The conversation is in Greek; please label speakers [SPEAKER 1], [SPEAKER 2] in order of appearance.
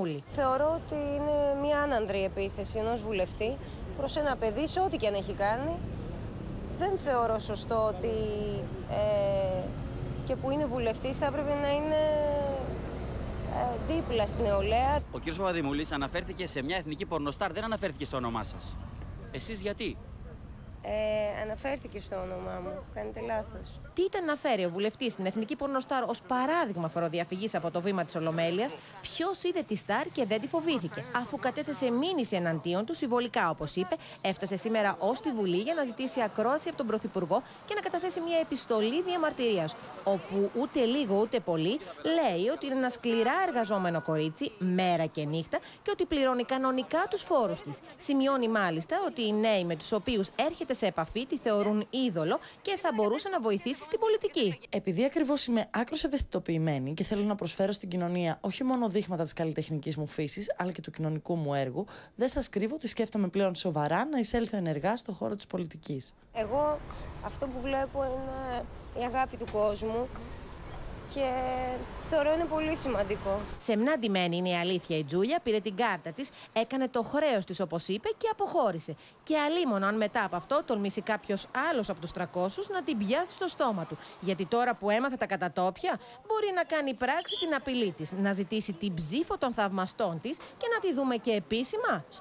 [SPEAKER 1] Βουλή.
[SPEAKER 2] Θεωρώ ότι είναι μια άνανδρη επίθεση ενός βουλευτή προς ένα παιδί σε ό,τι και αν έχει κάνει. Δεν θεωρώ σωστό ότι και που είναι βουλευτής θα έπρεπε να είναι δίπλα στην νεολαία.
[SPEAKER 3] Ο κ. Παπαδημούλης αναφέρθηκε σε μια εθνική πορνοστάρ, δεν αναφέρθηκε στο όνομά σας. Εσείς γιατί?
[SPEAKER 2] Αναφέρθηκε στο όνομά μου. Κάνετε λάθος.
[SPEAKER 1] Τι ήταν να φέρει ο βουλευτής στην εθνική πορνοστάρ ως παράδειγμα φοροδιαφυγής από το βήμα της Ολομέλειας, ποιος είδε τη στάρ και δεν τη φοβήθηκε. Αφού κατέθεσε μήνυση εναντίον του, συμβολικά όπως είπε, έφτασε σήμερα ως τη Βουλή για να ζητήσει ακρόαση από τον Πρωθυπουργό και να καταθέσει μια επιστολή διαμαρτυρίας, όπου ούτε λίγο ούτε πολύ λέει ότι είναι ένα σκληρά εργαζόμενο κορίτσι, μέρα και νύχτα, και ότι πληρώνει κανονικά τους φόρους της. Σημειώνει μάλιστα ότι οι νέοι με τους οποίους έρχεται σε επαφή τη θεωρούν είδωλο και θα μπορούσε να βοηθήσει στην πολιτική.
[SPEAKER 4] Επειδή ακριβώς είμαι άκρως ευαισθητοποιημένη και θέλω να προσφέρω στην κοινωνία όχι μόνο δείγματα της καλλιτεχνικής μου φύσης, αλλά και του κοινωνικού μου έργου, δεν σας κρύβω ότι σκέφτομαι πλέον σοβαρά να εισέλθω ενεργά στον χώρο της πολιτικής.
[SPEAKER 2] Εγώ αυτό που βλέπω είναι η αγάπη του κόσμου και θεωρώ είναι πολύ σημαντικό.
[SPEAKER 1] Σεμναντημένη είναι η αλήθεια, η Τζούλια πήρε την κάρτα της, έκανε το χρέος της όπως είπε και αποχώρησε. Και αλίμονο αν μετά από αυτό τολμήσει κάποιος άλλος από τους 300 να την πιάσει στο στόμα του. Γιατί τώρα που έμαθε τα κατατόπια, μπορεί να κάνει πράξη την απειλή της, να ζητήσει την ψήφο των θαυμαστών της και να τη δούμε και επίσημα